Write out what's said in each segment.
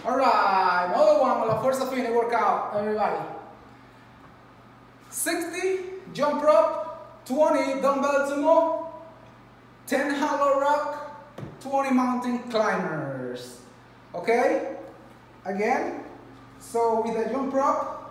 Alright, another one with la fuerza fina workout, everybody. 60 jump rope, 20 dumbbell sumo, 10 hollow rock, 20 mountain climbers. Okay? Again, so with the jump rope,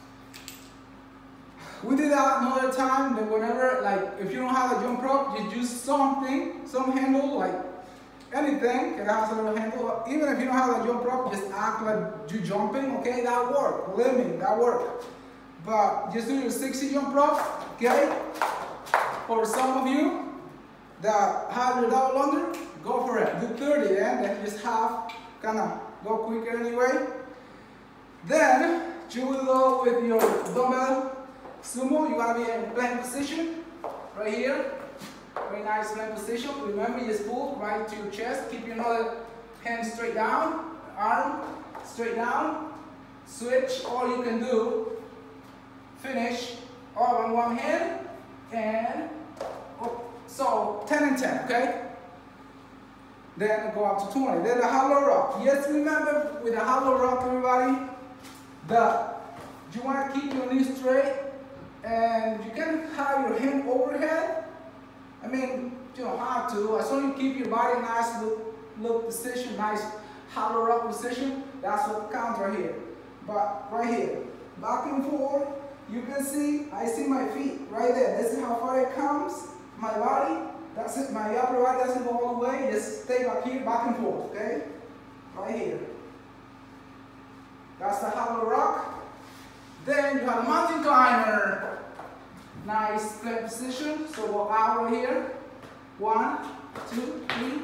we did that another time that whenever, like, if you don't have a jump rope, you use something, some handle, like anything that has a little handle. Even if you don't have a jump rope, just act like you jumping, okay? That work, believe me, that work. But just do your 60 jump rope, okay? For some of you that have your double under, go for it. Do 30 then you just have, kind of go quicker anyway. Then you will go with your dumbbell sumo. You gotta be in plank position, right here. Very nice plank position. Remember, you just pull right to your chest. Keep your other hand straight down, arm straight down. Switch, or you can do finish all on one hand and so 10 and 10, okay? Then go up to 20. Then the hollow rock. Yes, remember with the hollow rock, everybody, you want to keep your knees straight and you can have your hand overhead. I mean, you don't have to. As long as you keep your body nice, look position, nice hollow rock position, that's what counts right here. But right here, back and forth, you can see, I see my feet right there. This is how far it comes. My body, that's it. My upper body doesn't go all the way. Just stay back here, back and forth, okay? Right here. That's the hollow rock. Then you have a mountain climber. Nice plank position. So go out right here. 1, 2, 3.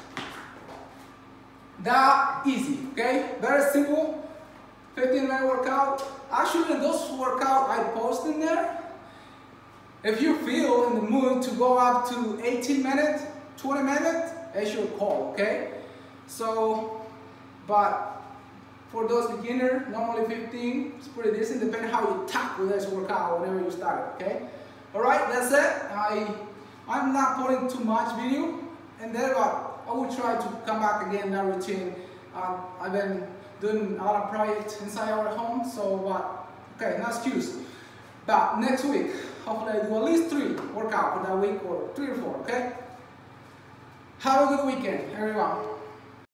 That easy, okay? Very simple. 15-minute workout. Actually, those workouts I post in there, if you feel in the mood to go up to 18 minutes, 20 minutes, it's your call, okay? So, but for those beginners, normally 15, it's pretty decent, depending how you tackle this workout whenever you start, okay? Alright, that's it. I'm not putting too much video in there, but I will try to come back again in that routine. I've been doing a lot of projects inside our home, so okay, no excuse. But next week, hopefully I do at least 3 workouts for that week, or 3 or 4, okay? Have a good weekend, everyone.